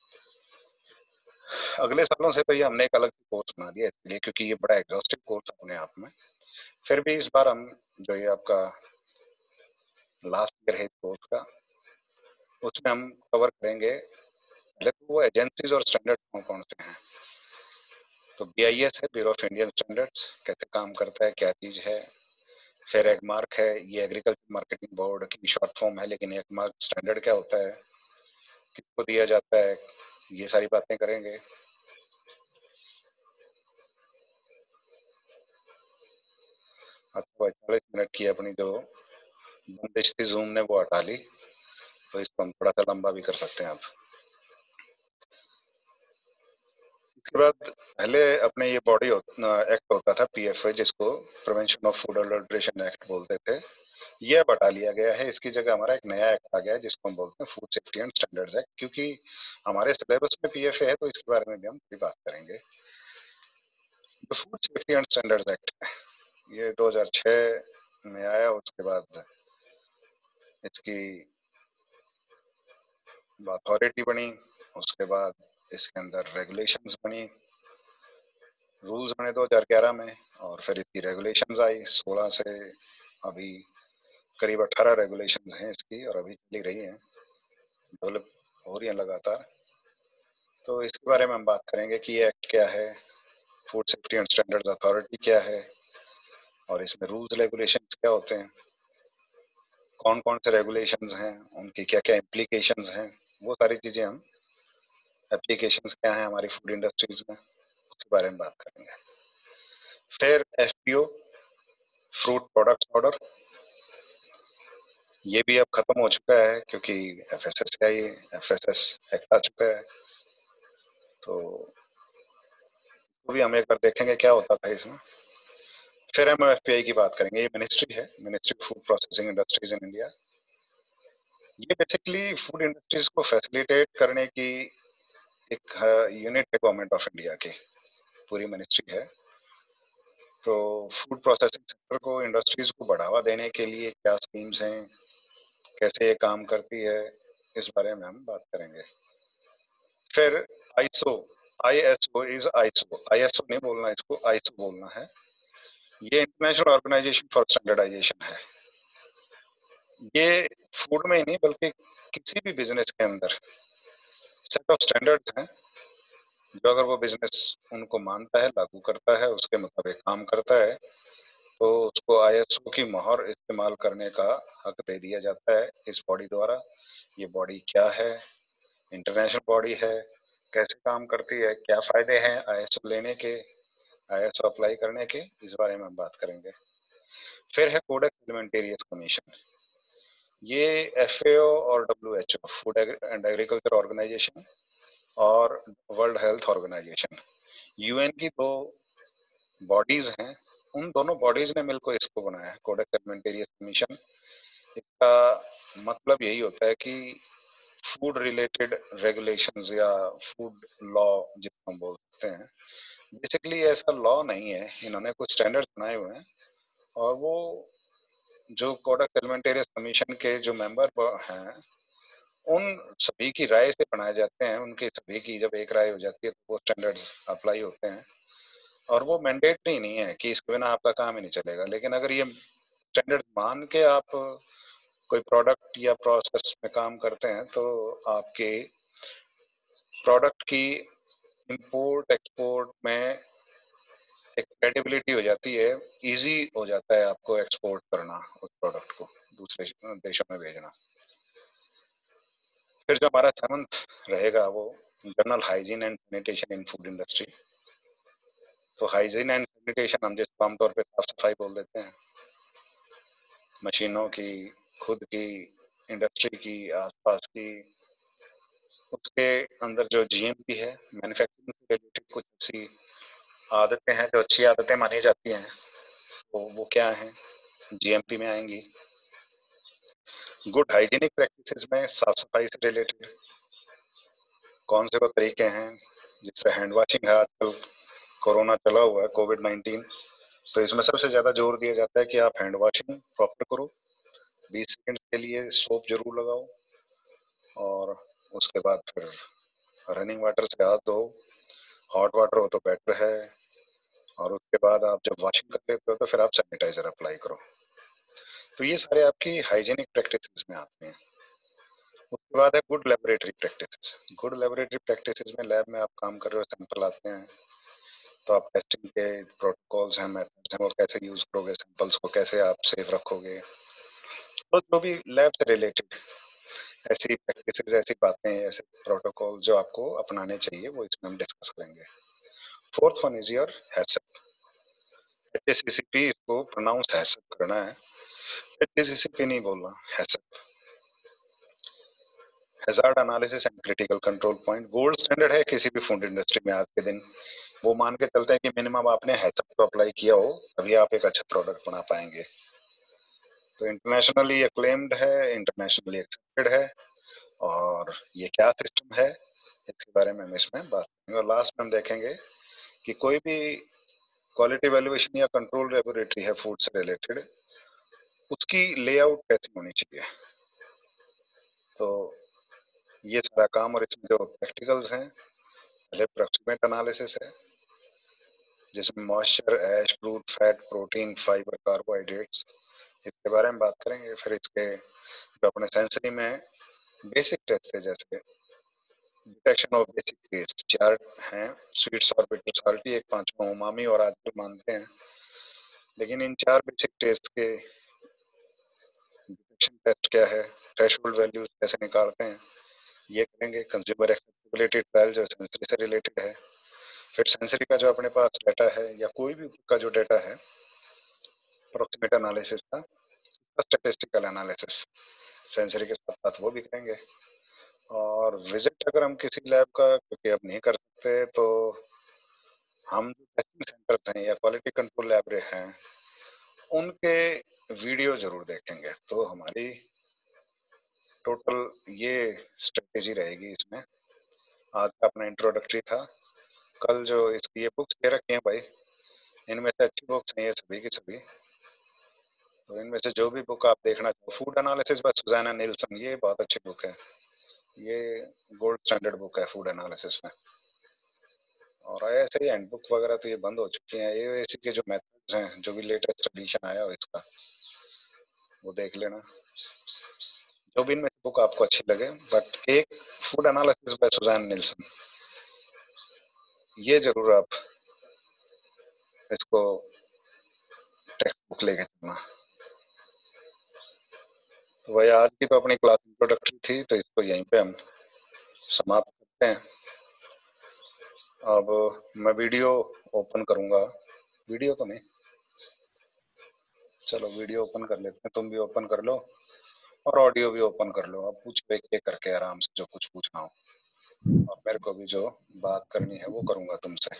अगले सालों से तो ये हमने एक अलग कोर्स बना दिया इसलिए क्योंकि ये बड़ा एग्जॉस्टिव कोर्स है अपने आप में। फिर भी इस बार हम जो ये आपका लास्ट ईयर है कोर्स का, उसमें हम कवर करेंगे पहले तो वो एजेंसीज और स्टैंडर्ड कौन कौन से हैं। तो बी आई एस है, ब्यूरो ऑफ इंडियन स्टैंडर्ड्स, कैसे काम करता है, क्या चीज है। फिर एगमार्क है, ये एग्रीकल्चर मार्केटिंग बोर्ड की शॉर्ट फॉर्म है, लेकिन एगमार्क स्टैंडर्ड क्या होता है, किसको दिया जाता है, ये सारी बातें करेंगे। आपको चालीस मिनट की अपनी जो बंदिश थी जूम ने वो हटा ली, तो इसको हम थोड़ा सा लंबा भी कर सकते हैं आप। इसके बाद पहले अपने ये बॉडी एक्ट होता था पी एफ ए, जिसको prevention of food adulteration act बोलते थे, ये अब हटा लिया गया है। इसकी जगह हमारा एक नया एक्ट आ गया है जिसको हम बोलते हैं food safety and standards act. क्योंकि हमारे सिलेबस में पी एफ ए है तो इसके बारे में भी हम थोड़ी बात करेंगे। जो food safety and standards act है ये दो हज़ार छह में आया, उसके बाद इसकी अथॉरिटी बनी, उसके बाद इसके अंदर रेगुलेशंस बनी, रूल्स बने दो हज़ार ग्यारह में, और फिर इसकी रेगुलेशंस आई सोलह से। अभी करीब अठारह रेगुलेशंस हैं इसकी और अभी चली रही हैं, डेवलप हो रही हैं लगातार। तो इसके बारे में हम बात करेंगे कि ये एक्ट क्या है, food safety and standards authority क्या है, और इसमें रूल्स रेगुलेशंस क्या होते हैं, कौन कौन से रेगुलेशंस हैं, उनकी क्या क्या इम्प्लीकेशंस हैं, वो सारी चीजें हम, एप्लीकेशंस क्या हैं हमारी फूड इंडस्ट्रीज में, उसके बारे में बात करेंगे। फिर F P O, fruit products order, ये भी अब खत्म हो चुका है क्योंकि एफ एस एस का ही एफ एस एस एक्ट आ चुका है। तो तो भी हम एक बार देखेंगे क्या होता था इसमें। फिर हम एफ पी आई की बात करेंगे। ये मिनिस्ट्री है, ministry food processing industries in India. ये बेसिकली फूड इंडस्ट्रीज को फैसिलिटेट करने की एक यूनिट है गवर्नमेंट ऑफ इंडिया की, पूरी मिनिस्ट्री है। तो फूड प्रोसेसिंग सेक्टर को, इंडस्ट्रीज को बढ़ावा देने के लिए क्या स्कीम्स हैं, कैसे ये काम करती है, इस बारे में हम बात करेंगे। फिर ISO, ISO is ISO, ISO नहीं बोलना, इसको आईएसओ बोलना है। ये इंटरनेशनल ऑर्गेनाइजेशन फॉर स्टैंडर्डाइजेशन है। ये फूड में ही नहीं बल्कि किसी भी बिजनेस के अंदर सेट ऑफ स्टैंडर्ड्स हैं, जो अगर वो बिजनेस उनको मानता है, लागू करता है, उसके मुताबिक काम करता है, तो उसको आईएसओ की मोहर इस्तेमाल करने का हक दे दिया जाता है इस बॉडी द्वारा। ये बॉडी क्या है, इंटरनेशनल बॉडी है, कैसे काम करती है, क्या फायदे हैं आईएसओ लेने के, आईएसओ अप्लाई करने के, इस बारे में हम बात करेंगे। फिर है कोडेक्स एलिमेंटेरियस कमीशन। ये एफएओ और WHO, food and agriculture organisation, और वर्ल्ड हेल्थ ऑर्गेनाइजेशन, यूएन की दो बॉडीज हैं। उन दोनों बॉडीज ने मिलकर इसको बनाया है, कोडेक्स एलिमेंटेरियस कमीशन। इसका मतलब यही होता है कि फूड रिलेटेड रेगुलेशंस या फूड लॉ जिसको हम बोल सकते हैं, बेसिकली ऐसा लॉ नहीं है, इन्होंने कुछ स्टैंडर्ड्स बनाए हुए हैं, और वो जो कोडेक्स एलिमेंटेरियस कमीशन के जो मेंबर हैं, उन सभी की राय से बनाए जाते हैं। उनके सभी की जब एक राय हो जाती है तो वो स्टैंडर्ड्स अप्लाई होते हैं, और वो मैंडेटरी नहीं है कि इसके बिना आपका काम ही नहीं चलेगा। लेकिन अगर ये स्टैंडर्ड मान के आप कोई प्रोडक्ट या प्रोसेस में काम करते हैं, तो आपके प्रोडक्ट की इंपोर्ट एक्सपोर्ट में एक क्रेडिबिलिटी हो जाती है, इजी हो जाता है आपको एक्सपोर्ट करना उस प्रोडक्ट को, दूसरे देशों में भेजना। फिर जो हमारा सेवंथ रहेगा वो general hygiene and sanitation in food industry. तो हाइजीन एंड सैनिटेशन हम जिसको आमतौर पे साफ सफाई बोल देते हैं, मशीनों की, खुद की, इंडस्ट्री की, आसपास की, उसके अंदर जो जीएमपी है, मैन्युफैक्चरिंग से रिलेटेड कुछ ऐसी आदतें हैं जो अच्छी आदतें मानी जाती हैं, तो वो क्या है, जीएमपी में आएंगी। गुड हाइजीनिक प्रैक्टिसेस में साफ सफाई से रिलेटेड कौन से वो तरीके हैं, जिससे हैंड वॉशिंग है, आजकल कोरोना चला हुआ है, कोविड नाइन्टीन, तो इसमें सबसे ज्यादा जोर दिया जाता है कि आप हैंड वॉशिंग प्रॉपर करो, बीस सेकंड के लिए सोप जरूर लगाओ, और उसके बाद फिर रनिंग वाटर से हाथ धो, हॉट वाटर हो तो बेटर है, और उसके बाद आप जब वॉशिंग कर लेते हो तो फिर आप सैनिटाइजर अप्लाई करो। तो ये सारे आपकी हाइजीनिक प्रैक्टिसेस में आते हैं। उसके बाद है good laboratory practices. Good laboratory practices में लैब में आप काम कर रहे हो, सैंपल आते हैं, तो आप टेस्टिंग के प्रोटोकॉल्स हैं, मेथड्स हैं, वो कैसे यूज करोगे, सैंपल्स को कैसे आप सेफ रखोगे, तो जो भी लैब से रिलेटेड ऐसी प्रैक्टिसेस, ऐसी बातें, ऐसे प्रोटोकॉल जो आपको अपनाने चाहिए, वो इसमें हम डिस्कस करेंगे। Fourth one is your HACCP. H S C C P, इसको प्रोनाउंस हैसप करना है, H S C C P नहीं बोलना, HACCP. Hazard analysis and critical control point gold standard है किसी भी फूड इंडस्ट्री में आज के दिन। वो मान के चलते हैं कि मिनिमम आपने हैसप को अप्लाई किया हो, तभी आप एक अच्छा प्रोडक्ट बना पाएंगे। तो इंटरनेशनली एक्लेम्ड है, इंटरनेशनली एक्सेप्टेड है, और ये क्या सिस्टम है, इसके बारे में हम इसमें बात करेंगे। और लास्ट में हम देखेंगे कि कोई भी क्वालिटी वैल्यूएशन या कंट्रोल लेबोरेटरी है फूड से रिलेटेड, उसकी लेआउट कैसी होनी चाहिए। तो ये सारा काम, और इसमें जो प्रैक्टिकल्स हैं, पहले अप्रोक्सीमेट एनालिसिस है जिसमें moisture, ash, fruit, fat, protein, fibre, carbohydrates, इसके बारे में बात करेंगे। फिर इसके जो अपने सेंसरी में बेसिक टेस्ट है, जैसे डिटेक्शन ऑफ बेसिक टेस्ट, चार हैं, स्वीट, सॉर, बिटर, साल्टी, एक पांचवा उमामी, और आजकल मानते हैं। लेकिन इन चार बेसिक टेस्ट के डिटेक्शन टेस्ट क्या है, थ्रेशोल्ड वैल्यूज कैसे निकालते हैं, ये करेंगे। कंज्यूमर एक्सेप्टेबिलिटी ट्रायल जो सेंसरी से रिलेटेड है। फिर सेंसरी का जो अपने पास डाटा है, या कोई भी का जो डाटा है, अप्रोक्सीमेट एनालिसिस का, स्टैटिस्टिकल एनालिसिस सेंसरी के साथ साथ वो भी करेंगे। और विजिट अगर हम किसी लैब का, क्योंकि अब नहीं कर सकते, तो हम जो टेस्टिंग सेंटर्स हैं या क्वालिटी कंट्रोल लैब हैं उनके वीडियो जरूर देखेंगे। तो हमारी टोटल ये स्ट्रेटेजी रहेगी इसमें। आज का अपना इंट्रोडक्टरी था। कल जो इसकी ये बुक्स दे रखी हैं भाई, इनमें से अच्छी बुक्स हैं ये सभी की सभी। तो इनमें से जो भी बुक आप देखना चाहो, food analysis by Suzanne Nielsen, ये बहुत अच्छी बुक है। ये गोल्ड स्टैंडर्ड बुक है फूड एनालिसिस में। और ऐसे ही हैंड बुक वगैरह तो ये बंद हो चुकी हैं। ये इसी के जो मेथड्स हैं, जो भी लेटेस्ट एडिशन आया हो इसका, वो देख लेना। जो भी इनमें बुक आपको अच्छी लगे, बट एक food analysis by Suzanne Nielsen, ये जरूर आप इसको टेक्स्ट बुक लेके चलना। तो भाई आज की तो अपनी क्लास इंट्रोडक्टरी थी, तो इसको यहीं पे हम समाप्त करते हैं। अब मैं वीडियो ओपन करूंगा। वीडियो तो नहीं, चलो वीडियो ओपन कर लेते हैं। तुम भी ओपन कर लो और ऑडियो भी ओपन कर लो। अब पूछ पे के करके आराम से जो कुछ पूछना हो, और मेरे को भी जो बात करनी है वो करूंगा तुमसे।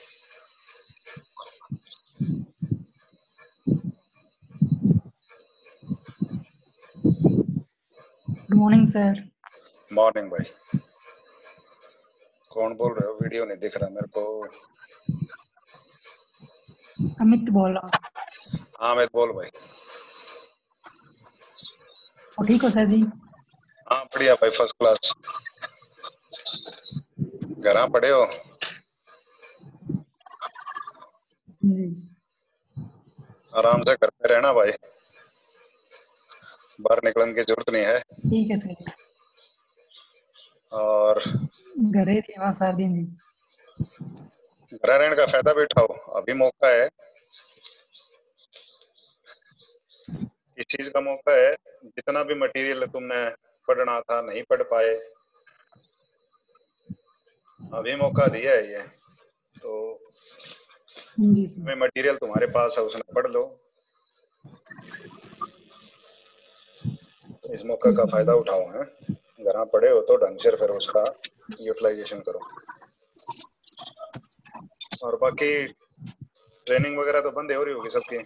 Good morning sir.
मॉर्निंग भाई। कौन बोल रहे हो? वीडियो नहीं दिख रहा मेरे को।
अमित बोल रहा हूँ।
हाँ अमित बोल भाई।
और ठीक हो सर जी?
हाँ बढ़िया भाई, फर्स्ट क्लास। घर पड़े हो?
जी।
आराम से घर पे रहना भाई, बाहर निकलने की जरूरत नहीं है।
ठीक है सर जी।
और
घरे रहे सार दिन जी।
घर रहने का फायदा भी उठाओ, अभी मौका है। इस चीज का मौका है, जितना भी मटेरियल तुमने पढ़ना था नहीं पढ़ पाए, अभी मौका दिया है ये। तो
जी सर।
मटेरियल तुम्हारे पास है, उसने पढ़ लो। तो इस मौका का फायदा उठाओ है। घर पड़े हो तो ढंग से फिर उसका यूटिलाइजेशन करो। और बाकी ट्रेनिंग वगैरह तो बंद हो रही होगी सबकी?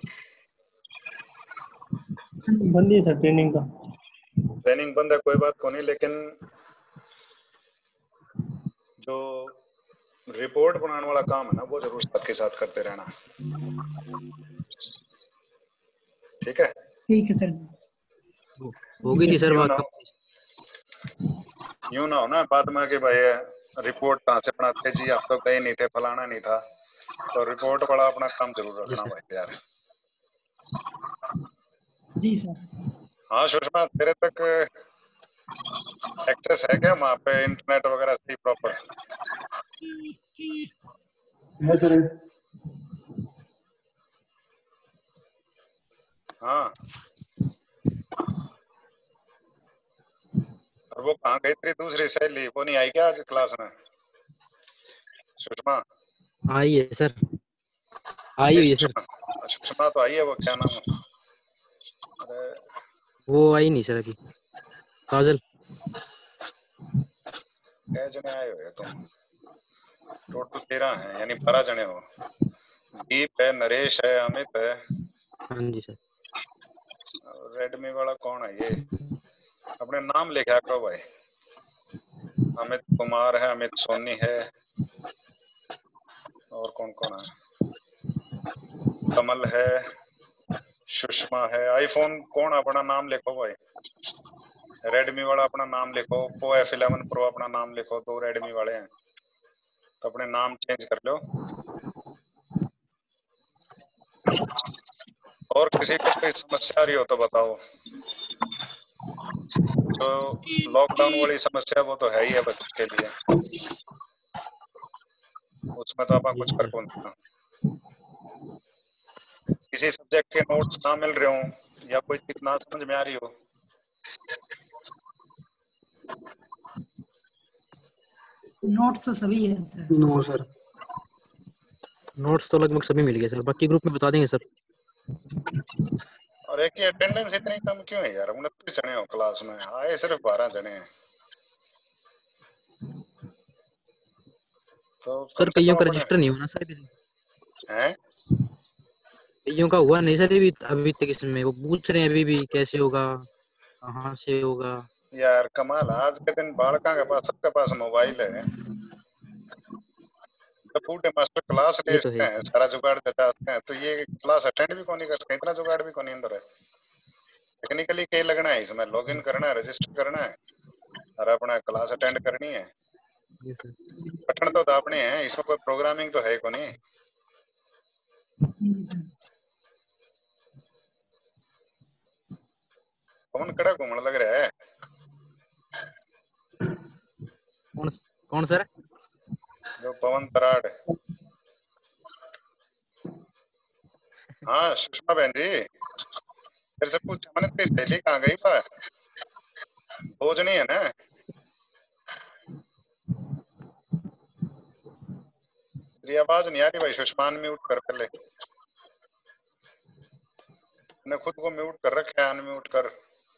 बंद है सर ट्रेनिंग का।
ट्रेनिंग बंद है कोई बात को नहीं, लेकिन जो रिपोर्ट बनाने वाला काम है ना, वो जरूर साथ के साथ करते रहना। ठीक है?
ठीक है सर जी।
हो गई थी सर
यूं
बात।
ना यूं ना हो ना बाद में कि भाई रिपोर्ट कहाँ से बनाते जी, आप तो गए नहीं थे, फलाना नहीं था। तो रिपोर्ट वाला अपना काम जरूर रखना भाई तैयार।
जी सर।
हाँ सुषमा, तेरे तक एक्सेस है क्या वहाँ पे इंटरनेट वगैरह सही प्रॉपर?
है सर।
हाँ। और वो कहाँ गई तेरी दूसरी सहेली, वो नहीं आई क्या आज क्लास में? सुषमा
आई है सर, आई हुई है सर।
सुषमा तो आई है, वो क्या नाम है? अरे
वो आई नहीं सर अभी। काजल।
कै जने आए हुए तुम? टोटल तेरह हैं, यानी बारह जने हो। दीप है, नरेश है, अमित है।
हाँ जी सर।
रेडमी वाला कौन है ये? अपने नाम लिखा करो भाई। अमित कुमार है, अमित सोनी है, और कौन कौन है? कमल है, सुषमा है। आईफोन कौन अपना नाम लिखो भाई। रेडमी वाला अपना नाम लिखो। ओप्पो एफ इलेवन प्रो अपना नाम लिखो। दो रेडमी वाले हैं तो अपने नाम चेंज कर लो। और किसी को कोई समस्या आ रही हो तो बताओ। जो लॉकडाउन वाली समस्या वो तो है ही है बच्चों के लिए, उसमें तो आप कुछ कर कौन सकते। किसी सब्जेक्ट के नोट्स ना मिल रहे हो या कोई चीज ना समझ में आ रही हो,
नोट्स तो सभी है सर।
नो सर, नोट्स तो लगभग सभी मिल गए सर, बाकी ग्रुप में बता देंगे सर।
और एक ही अटेंडेंस इतनी कम क्यों है यार? उनतीस जने हो क्लास में, आए सिर्फ बारह जने हैं। तो
सर
कम से
कईयों
कम
का
अपने
रजिस्टर नहीं होना सर।
हैं?
कईयों का हुआ नहीं सर अभी अभी तक इसमें, वो पूछ रहे हैं अभी भी कैसे होगा, कहाँ से होगा।
यार कमाल, आज के दिन बालका के पास सबके पास मोबाइल है। जब बूढ़े मास्टर क्लास ले
ये तो है
सकते हैं,
सर।
सारा जुगाड़ बता सकते हैं, तो ये क्लास अटेंड भी कौन नहीं कर सकते, इतना जुगाड़ भी कौन नहीं अंदर है। टेक्निकली क्या लगना है इसमें, लॉगिन करना है, रजिस्टर करना है और अपना क्लास अटेंड करनी है।
ये सर।
पठन तो आपने है, इसमें कोई प्रोग्रामिंग तो है को नहीं।
जी सर।
कौन कड़ा घूमने लग रहा है?
कौन कौन सर?
जो पवन तराड़। हाँ सुषमा बहन जी, तेरे से पूछा मैंने, तेरी सहेली कहाँ गई बा? भोजनी है ना? तेरी आवाज नहीं आ रही भाई, सुषमान म्यूट कर पहले। ने खुद को म्यूट कर रखा है, अनम्यूट कर।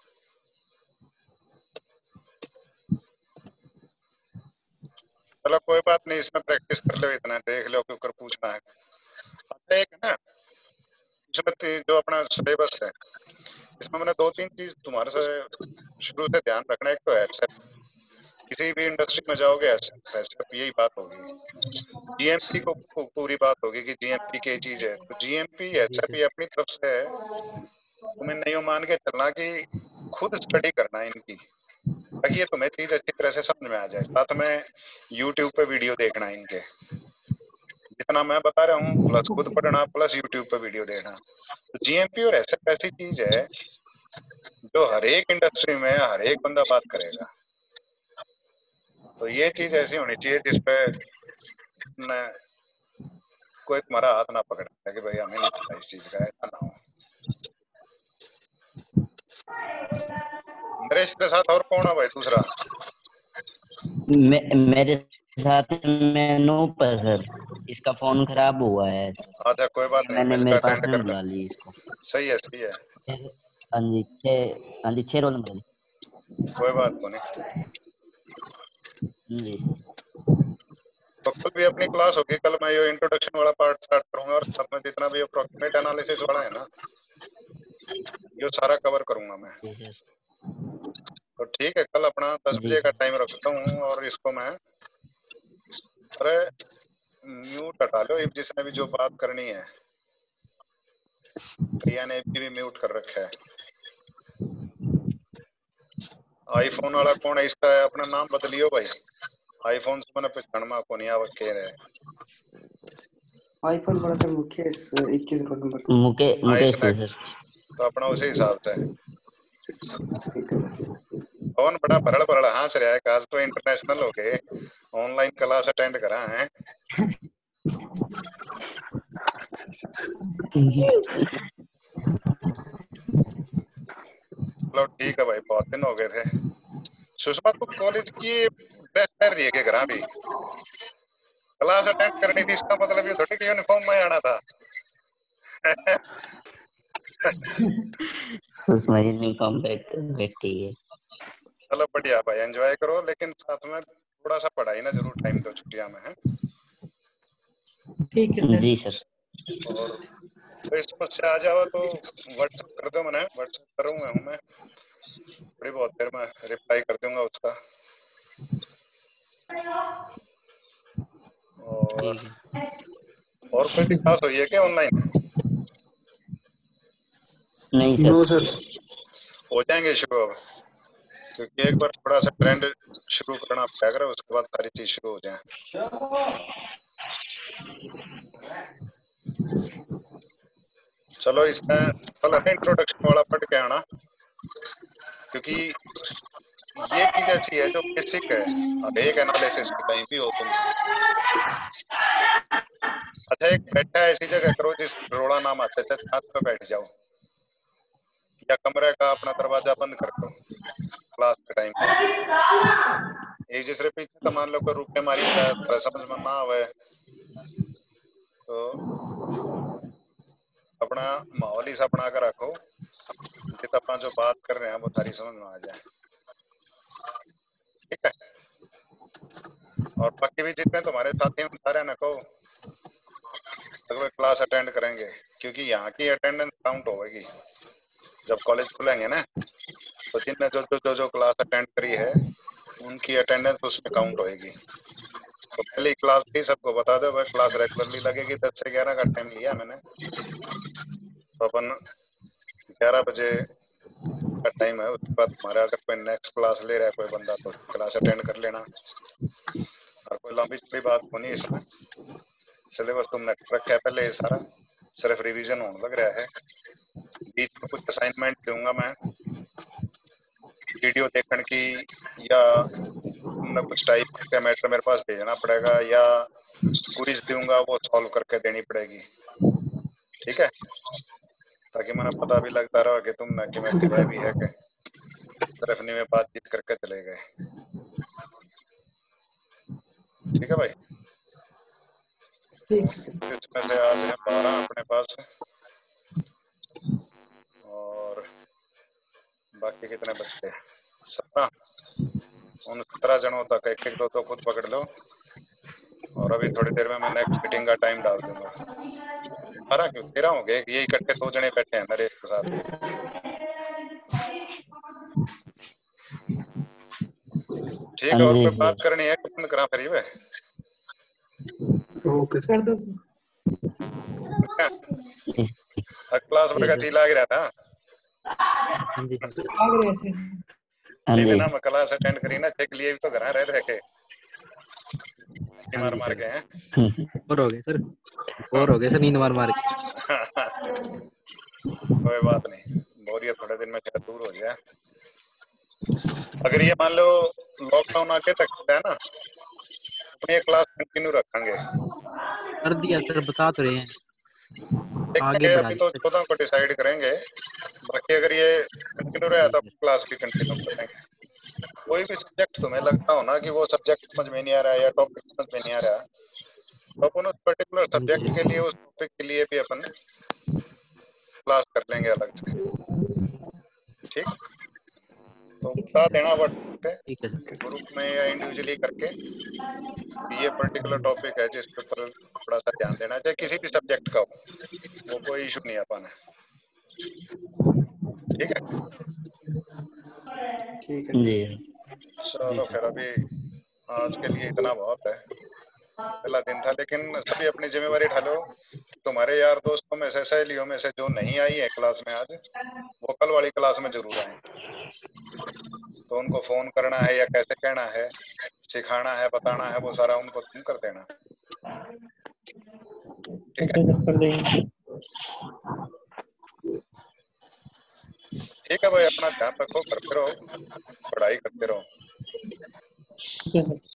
चलो कोई बात नहीं, इसमें प्रैक्टिस कर लो, इतना देख लो कि ऊपर पूछना है। अच्छा एक है ना, इसमें जो अपना सिलेबस है, इसमें मैंने दो तीन चीज तुम्हारे से शुरू से ध्यान रखना। एक तो एस एफ, किसी भी इंडस्ट्री में जाओगे एस एफ यही बात होगी। जीएमपी को पूरी बात होगी कि जीएमपी क्या चीज है। तो जीएमपी
जी
एसएफ
सर।
अपनी तरफ से है, तुम्हें नहीं मान के चलना कि खुद स्टडी करना है इनकी, ताकि ये तुम्हें चीज अच्छी तरह से समझ में आ जाए। साथ में यूट्यूब पे वीडियो देखना इनके, जितना मैं बता रहा हूँ प्लस खुद पढ़ना प्लस यूट्यूब पे वीडियो देखना। तो जीएमपी और एसएफ ऐसी चीज है जो हर एक इंडस्ट्री में हर एक बंदा बात करेगा। तो ये चीज ऐसी होनी चाहिए जिसपे कोई तुम्हारा हाथ ना पकड़े कि भाई हमें नहीं पता इस चीज का, ऐसा ना हो। नरेश के साथ और कौन है भाई दूसरा?
मे, मेरे साथ में नूप है सर, इसका फोन खराब हुआ है।
अच्छा कोई बात नहीं,
मैंने
मिलकर
मेरे पास
अटेंड
में
कर ले।
बुला ली इसको।
सही है सही है,
हाँ जी छः, हाँ जी छः रोल नंबर
कोई बात को नहीं।
जी।
तो कल भी अपनी क्लास होगी, कल मैं ये इंट्रोडक्शन वाला पार्ट स्टार्ट करूंगा और साथ में जितना भी अप्रोक्सीमेट एनालिसिस वाला है ना, ये सारा कवर करूंगा मैं।
जी सर।
तो ठीक है, कल अपना दस
जी
बजे का टाइम रखता हूँ और इसको मैं, अरे म्यूट हटा लो जिसने भी जो बात करनी है। प्रिया ने भी म्यूट कर रखा है। आईफोन वाला कौन है, इसका अपना नाम बदलियो भाई। आईफोन से मैंने पहचान को नहीं आवक कह रहे
आईफोन बड़ा सर मुकेश इक्कीस रोल नंबर से।
मुके मुकेश
इसने
है सर।
तो अपना उसी हिसाब से कौन बड़ा भरल भरल हंस रहा है। आज तो इंटरनेशनल हो गए, ऑनलाइन क्लास अटेंड करा है। चलो ठीक है भाई, बहुत दिन हो गए थे। सुषमा तू कॉलेज की ड्रेस पहन रही है कि घर भी क्लास अटेंड करनी थी, इसका मतलब ये थोड़ी कि यूनिफॉर्म में आना था।
उसमें यूनिफॉर्म बैठी है।
चलो बढ़िया भाई, एंजॉय करो, लेकिन साथ में थोड़ा सा पढ़ाई ना जरूर टाइम दो छुट्टियां में है।
ठीक है सर।
जी सर।
और कोई समस्या आ जाओ तो व्हाट्सएप कर दो, मैंने व्हाट्सएप करूंगा हूँ मैं, थोड़ी बहुत देर में रिप्लाई कर दूंगा उसका। और और कोई भी क्लास हुई है क्या ऑनलाइन?
नहीं सर।
No sir.
हो जाएंगे शुरू अब, क्योंकि एक बार थोड़ा सा ट्रेंड शुरू करना पड़ेगा, उसके बाद सारी चीज शुरू हो जाए। चलो इसमें कल है इंट्रोडक्शन वाला पढ़ के आना, क्योंकि ये चीज ऐसी है जो बेसिक है। अब एक एनालिसिस की कहीं भी हो तुम, अच्छा एक बैठा ऐसी जगह करो जिस रोड़ा नाम आते थे, छात पे बैठ जाओ या कमरे का अपना दरवाजा बंद कर दो क्लास के टाइम पे। एक दूसरे पीछे तो मान लो कोई रुके मारी तरह समझ में ना आवे तो अपना माहौल ही सा बना कर रखो जितना अपना जो बात कर रहे हैं वो सारी समझ में आ जाए। ठीक है, और बाकी भी जितने तुम्हारे साथी हैं सारे न कहो तक वे क्लास अटेंड करेंगे, क्योंकि यहाँ की अटेंडेंस काउंट होगी। जब कॉलेज खुलेंगे ना तो जिनने जो जो जो जो क्लास अटेंड करी है उनकी अटेंडेंस उसमें काउंट होएगी। तो पहली क्लास ही सबको बता दो भाई, क्लास रेगुलरली लगेगी। दस से ग्यारह का टाइम लिया मैंने, तो अपन ग्यारह बजे का टाइम है। उसके बाद हमारा अगर कोई नेक्स्ट क्लास ले रहा है कोई बंदा तो क्लास अटेंड कर लेना। और कोई लंबी चौड़ी बात होनी इसमें, सिलेबस तुमने रखा है पहले ये सारा, सिर्फ रिवीजन होने लग रहा है। बीच में कुछ असाइनमेंट दूंगा मैं, वीडियो देखने की, या तुमने कुछ टाइप का मैटर मेरे पास भेजना पड़ेगा, या क्विज दूंगा वो सॉल्व करके देनी पड़ेगी। ठीक है, ताकि मैंने पता भी लगता रहा कि तुमने कि मैं किया भी है कि सिर्फ नहीं में बातचीत करके चले गए। ठीक है भाई, इसमें से आज है बारह अपने पास, और बाकी कितने बचते हैं? सत्रह। उन सत्रह जनों तक एक एक दो दो खुद पकड़ लो, और अभी थोड़ी देर में मैं नेक्स्ट मीटिंग का टाइम डाल दूंगा। बारह क्यों, तेरह हो गए, ये इकट्ठे दो जने बैठे हैं मेरे एक साथ। ठीक है, और कोई बात करनी है बंद करा फिर वे।
ओके कर दो सर।
क्लास वर्ग का लग रहा था।
हाँ जी
लग रहे से
पहले ना मैं क्लास अटेंड करी ना, चेक लिए भी तो घर रह रहे के मार मार के हैं।
और हो गए सर, और हो गए सर, नींद मार मार के।
कोई बात नहीं, बोरियत थोड़े दिन में शायद दूर हो जाए। अगर ये मान लो लॉकडाउन आके तक है ना, अपनी क्लास कंटिन्यू रखेंगे।
कर दिया सर, बता तो रहे हैं, आगे बढ़ा
अभी तो चौदह को डिसाइड करेंगे, बाकी अगर ये कंटिन्यू रहा तो क्लास भी कंटिन्यू करेंगे। कोई भी सब्जेक्ट तुम्हें लगता हो ना कि वो सब्जेक्ट समझ में नहीं आ रहा है या टॉपिक समझ में नहीं आ रहा, तो अपन उस पर्टिकुलर सब्जेक्ट के लिए, उस टॉपिक के लिए भी अपन क्लास कर लेंगे अलग से। ठीक, तो बता देना व्हाट्सएप ग्रुप में या इंडिविजुअली करके, ये पर्टिकुलर टॉपिक है जिसके ऊपर थोड़ा सा ध्यान देना चाहिए, किसी भी सब्जेक्ट का हो, वो कोई इशू नहीं अपन है। ठीक है,
ठीक है जी।
चलो फिर अभी आज के लिए इतना बहुत है। पहला दिन था, लेकिन सभी अपनी जिम्मेवारी ढालो। तुम्हारे यार दोस्तों में से, सहेलियों में से जो नहीं आई है क्लास में आज, वो कल वाली क्लास में जरूर आए। तो उनको फोन करना है या कैसे कहना है, सिखाना है, बताना है, वो सारा उनको तुम कर देना। ठीक है, ठीक है भाई, अपना ध्यान रखो, करते रहो, पढ़ाई करते रहो।